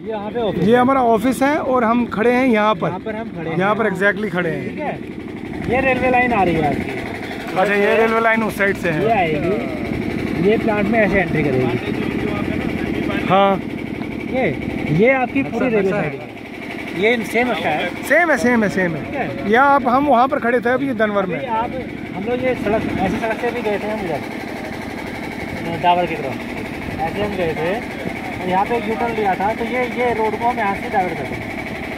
ये हमारा ऑफिस है और हम खड़े हैं यहाँ पर यहाँ पर एग्जैक्टली खड़े हैं। ठीक है, ये रेलवे लाइन आ रही है आपकी। अच्छा, ये रेलवे लाइन उस साइड से है। ये आएगी, ये प्लांट में ऐसे एंट्री करेगी। हाँ, ये आपकी पूरी रेलवे साइड है। ये सेम अच्छा है, सेम है। या आप हम वहाँ पर खड़े थे अभी दनवर में। आप हम लोग ये सड़क ऐसी सड़क से भी गए थे हम इधर डावर की तरफ, ऐसे हम गए थे और यहाँ पे एक यूटर्न लिया था। तो ये रोड को हम यहाँ से डाइवर्ट करते हैं।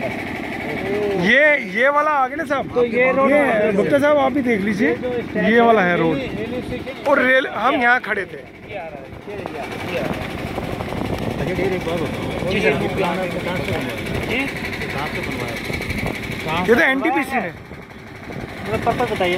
ये वाला आगे ना साहब, तो ये रोड गुप्ता साहब आप भी देख लीजिए, ये वाला है रोड और रेल। हम यहाँ खड़े थे। ये तो एनटीपीसी है। पर्पज बताइए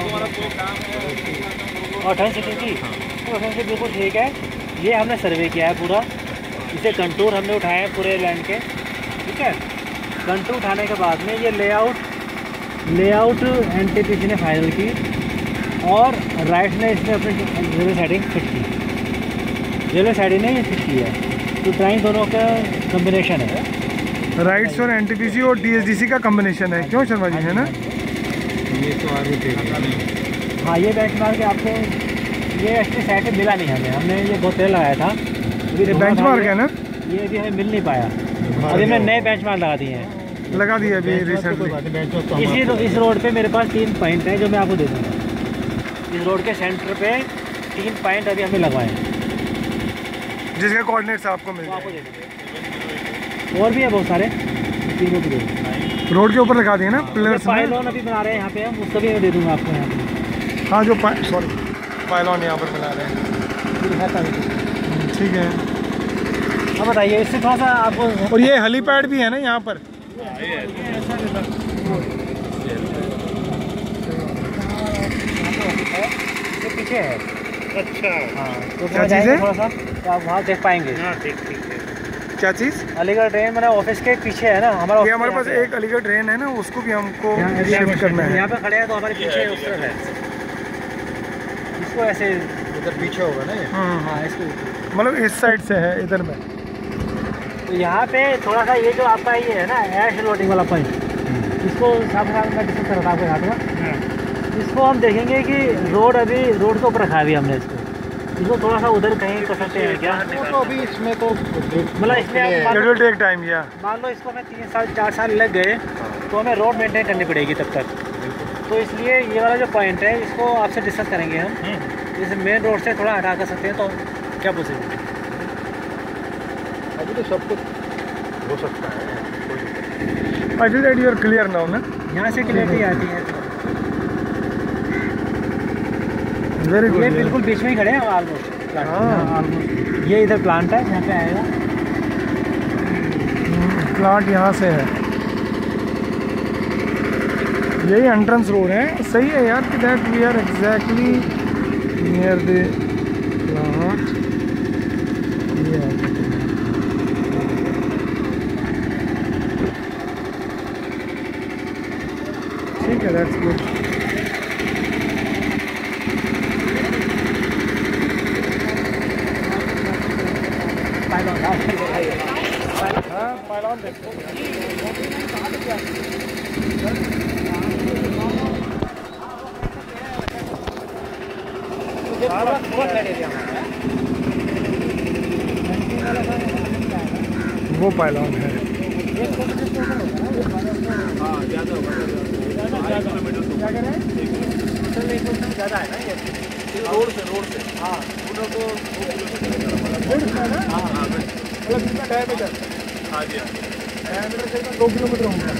ऑथेंटिसिटी की। ऑथेंटिसिटी बिल्कुल ठीक है। ये हमने सर्वे किया है पूरा, इसे कंटूर हमने उठाए हैं पूरे लैंड के। ठीक है, कंटूर उठाने के बाद में ये लेआउट एनटीपीसी ने फाइनल की और राइट ने इसमें अपनी रेलवे साइडिंग फिट की। रेलवे साइडिंग ने ये फिट की है, तो ड्राइंग दोनों का कम्बिनेशन है। राइट्स और एनटीपीसी और डीएसडीसी का कम्बिनेशन है, क्यों शर्मा जी, है ना? ये तो आगे हाँ, ये बेंचमार्क के आपको ये एक्चुअली साइड से मिला नहीं हमने ये बहुत तेल लगाया था। बेंचमार्क है ना, ये अभी हमें मिल नहीं पाया। अभी हमने नए बेंचमार्क लगा दिए हैं, लगा दिया अभी रिसेंटली। इस रोड पे मेरे पास 3 पॉइंट है जो मैं आपको दे दूँगा। इस रोड के सेंटर पे 3 पॉइंट अभी हमें लगवाए हैं, जिसके कोऑर्डिनेट्स आपको मिल आपको दे देंगे। और भी है बहुत सारे, रोड के ऊपर लगा दिए ना पिलर्स। पाइलॉन अभी बना रहे हैं यहाँ पे हम, उसका भी मैं दे दूँगा आपको यहाँ पे। हाँ, जो पाइलॉन यहाँ पर बना रहे हैं। ठीक है, अब बताइए इससे थोड़ा सा आपको। और ये हेलीपैड भी है ना यहाँ पर। ये पीछे है। अच्छा, हाँ, तो क्या चीज़ है? थोड़ा सा तो आप वहाँ देख पाएंगे। हाँ ठीक है। क्या चीज़? अलीगढ़ ट्रेन मेरा ऑफिस के पीछे है ना हमारा। ये हमारे पास एक अलीगढ़ ट्रेन है ना, उसको भी हमको शिफ्ट करना है। यहाँ पे खड़े हैं तो हमारे पीछे उस तरफ है। इसको ऐसे इधर पीछे होगा ना ये। हाँ, इसको मतलब इस साइड से है इधर में। तो यहाँ पे थोड़ा सा ये जो आपका ये है ना एश लोडिंग वाला पॉइंट, इसको साथ मैं डिस्कस कर रहा था आपके साथ में। इसको हम देखेंगे कि रोड के ऊपर रखा है हमने इसको थोड़ा सा उधर कहीं कर सकते हैं क्या? तो अभी इसमें तो मतलब इसमें मान लो इसको हमें 3 साल 4 साल लग गए तो हमें रोड मेंटेन करनी पड़ेगी तब तक। तो इसलिए ये वाला जो पॉइंट है इसको आपसे डिस्कस करेंगे हम। जैसे मेन रोड से थोड़ा हटा कर सकते हैं तो क्या पूछेंगे? अभी तो सब कुछ हो सकता है। I feel that you are clear now ना। यहाँ से क्लियरिटी आती है। Very good. ये बिल्कुल बीच में ही खड़े हैं ऑलमोस्ट। हाँ, ये इधर प्लांट है, यहाँ पे आएगा। प्लांट यहाँ से है, यही एंट्रेंस रोड है। सही है यार कि that we are exactly near the plant. ठीक है, दैट्स गुड। पाइलॉन देखो। वो पाइलॉन है। ज़्यादा है ना ये रोड से। हाँ, मतलब कितना डायमीटर? हाँ जी, डायमीटर से 2 किलोमीटर होगा।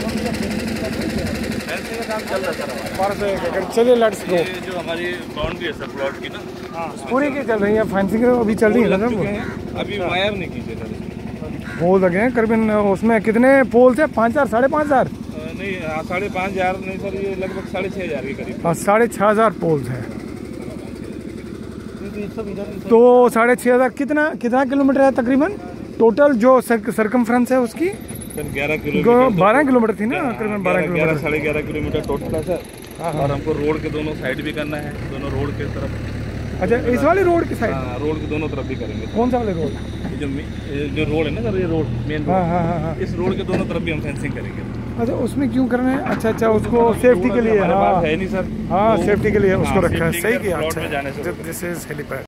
फेंसिंग का काम चल रहा है सर हमारा। चलिए लेट्स गो। ये जो हमारी बाउंड्री है सर प्लॉट की ना, पूरी की चल रही है, फेंसिंग अभी चल रही है ना। अभी वायर नहीं कीजिए सर। पोल लगे हैं करीबन। उसमें कितने पोल्स है? 5,000 5,500? नहीं, 5,500 नहीं सर, ये लगभग 6,500 के करीब। 6,500 पोल्स हैं। तो 6,500 कितना किलोमीटर है तकरीबन टोटल जो सरकमफ्रेंस है उसकी? Sir 11 kilometre. 12 किलोमीटर थी ना करीबन। 12 किलोमीटर 11.5 किलोमीटर टोटल है सर। और हमको रोड के दोनों साइड भी करना है, दोनों रोड के तरफ। अच्छा, इस वाली रोड की साइड? हाँ, रोड के दोनों तरफ भी करेंगे। कौन सा वाले रोड? जो रोड है ना सर, ये रोड मेन हाँ रोड, हाँ हाँ हाँ। इस रोड के दोनों तरफ भी हम फेंसिंग करेंगे। अच्छा उसमें क्यों करना है? अच्छा अच्छा उसको सेफ्टी के लिए। हमारे हाँ पास है नहीं सर, हाँ वो- सेफ्टी के लिए उसको हाँ, रखा है। safety सही के किया। plot अच्छा में जाने से दिस इज हेलीपैड।